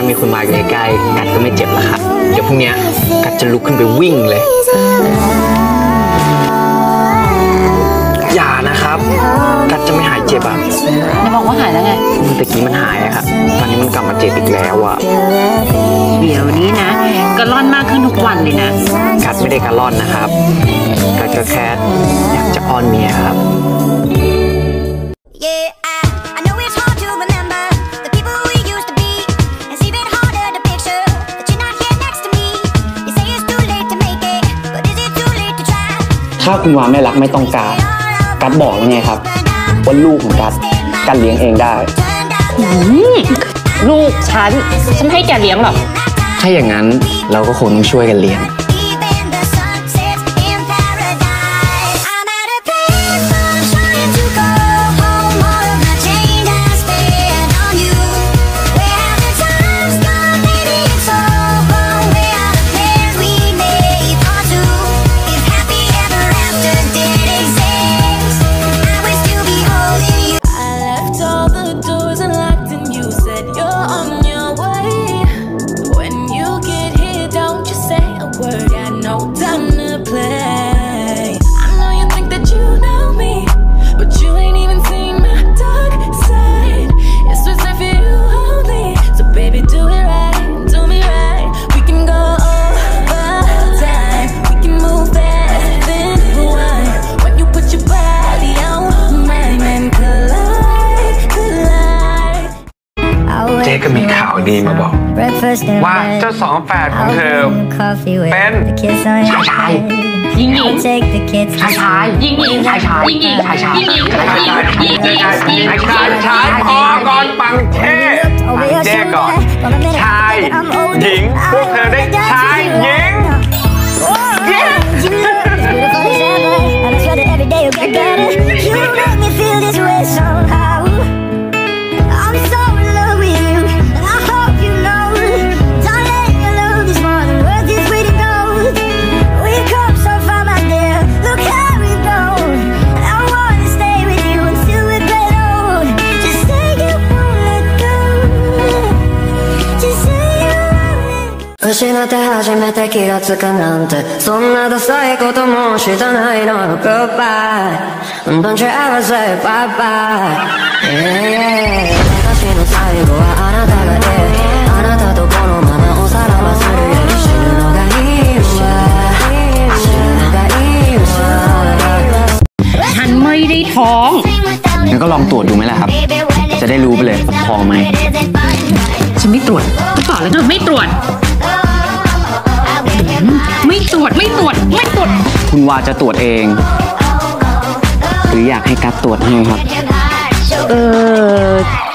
มีคุณมาอยู่ใกล้ๆกัดก็ไม่เจ็บละครับเดี๋ยวพรุ่งนี้กัดจะลุกขึ้นไปวิ่งเลยอย่านะครับกัดจะไม่หายเจ็บอ่ะไม่บอกว่าหายแล้วไงตะกี้มันหายอะครับตอนนี้มันกลับมาเจ็บอีกแล้วอ่ะเดี๋ยวนี้นะกระล่อนมากขึ้นทุกวันเลยนะกัดไม่ได้กระล่อนนะครับกัดก็แค่อยากจะอ้อนเมียครับถ้าคุณวาไม่รักไม่ต้องการกัดบอกแล้วไงครับว่าลูกของกัดเลี้ยงเองได้ลูกฉันไม่ให้แกเลี้ยงหรอกถ้าอย่างนั้นเราก็คงต้องช่วยกันเลี้ยงเจ๊ก็มีข่าวดีมาบอกว่าเจ้าสองแฝดของเธอเป็นชายยิงชายยิงชายยิงชายพอก่อนปังเท่เจ๊ก่อนชายหญิงพวกเธอได้ชายหญิง失って初めて気がつくなんてそんなダサいこともしたないの Goodbye Don't you ever say bye bye 私の最後はあなたがいいあなたとこのままおさらばするより死ぬのがいいわ死ぬのがいいわฉันไม่ได้ท้องงั้นก็ลองตรวจดูไหมล่ะครับจะได้รู้ไปเลยท้องไหมฉันไม่ตรวจก็บอกแล้วนะไม่ตรวจคุณวาจะตรวจเองหรืออยากให้กัดตรวจให้ครับ